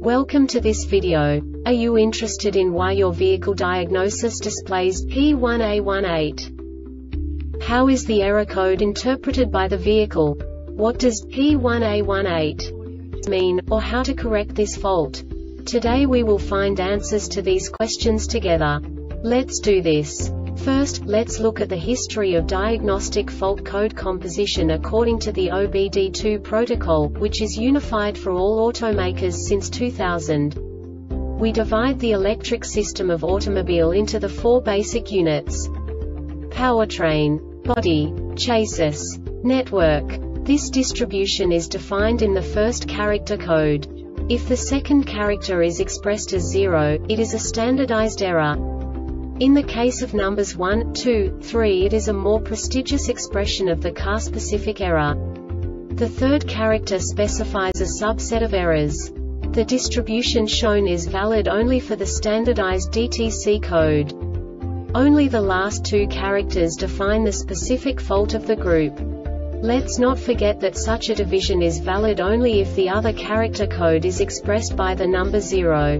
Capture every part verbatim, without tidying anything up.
Welcome to this video. Are you interested in why your vehicle diagnosis displays P one A one eight? How is the error code interpreted by the vehicle? What does P one A one eight mean, or how to correct this fault? Today we will find answers to these questions together. Let's do this. First, let's look at the history of diagnostic fault code composition according to the O B D two protocol, which is unified for all automakers since two thousand. We divide the electric system of automobile into the four basic units: powertrain, body, chassis, network. This distribution is defined in the first character code. If the second character is expressed as zero, it is a standardized error. In the case of numbers one, two, three, it is a more prestigious expression of the car-specific error. The third character specifies a subset of errors. The distribution shown is valid only for the standardized D T C code. Only the last two characters define the specific fault of the group. Let's not forget that such a division is valid only if the other character code is expressed by the number zero.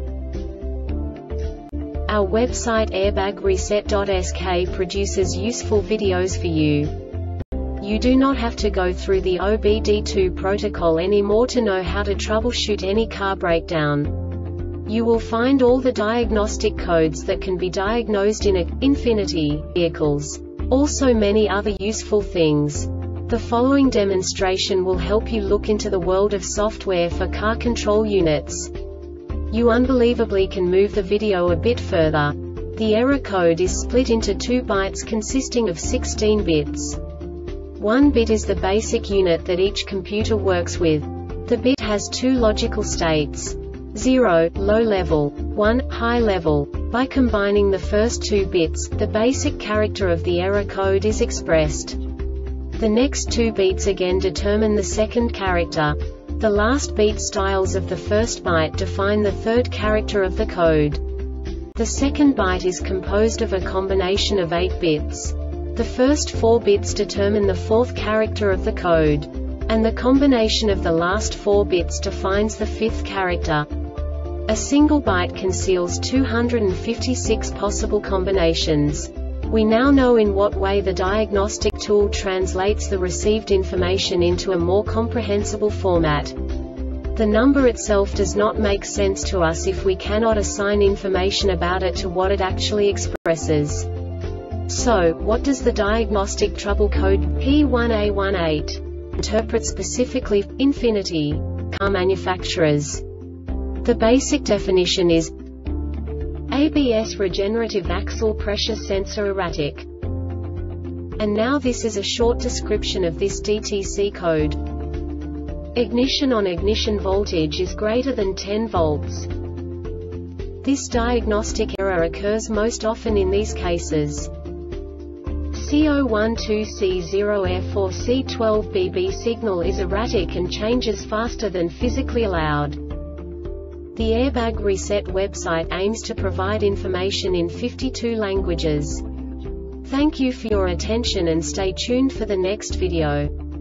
Our website airbag reset dot S K produces useful videos for you. You do not have to go through the O B D two protocol anymore to know how to troubleshoot any car breakdown. You will find all the diagnostic codes that can be diagnosed in a Infiniti vehicles. Also many other useful things. The following demonstration will help you look into the world of software for car control units. You unbelievably can move the video a bit further. The error code is split into two bytes consisting of sixteen bits. One bit is the basic unit that each computer works with. The bit has two logical states: zero, low level, one, high level. By combining the first two bits, the basic character of the error code is expressed. The next two bits again determine the second character. The last beat styles of the first byte define the third character of the code. The second byte is composed of a combination of eight bits. The first four bits determine the fourth character of the code. And the combination of the last four bits defines the fifth character. A single byte conceals two hundred fifty-six possible combinations. We now know in what way the diagnostic tool translates the received information into a more comprehensible format. The number itself does not make sense to us if we cannot assign information about it to what it actually expresses. So, what does the diagnostic trouble code P one A one eight interpret specifically for Infiniti car manufacturers? The basic definition is A B S regenerative axle pressure sensor erratic. And now this is a short description of this D T C code. Ignition on ignition voltage is greater than ten volts. This diagnostic error occurs most often in these cases: C zero one two C zero F or C twelve B B signal is erratic and changes faster than physically allowed. The Airbag Reset website aims to provide information in fifty-two languages. Thank you for your attention and stay tuned for the next video.